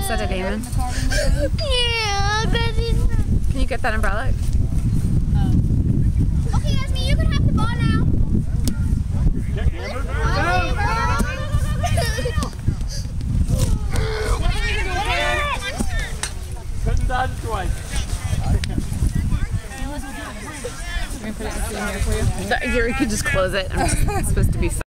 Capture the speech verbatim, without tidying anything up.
Is that a Damon? Yeah, but it's... Can you get that umbrella? Okay, Esme, you can have the ball now. Couldn't dodge twice. Can we put it in here for you? You could just close it. I'm supposed to be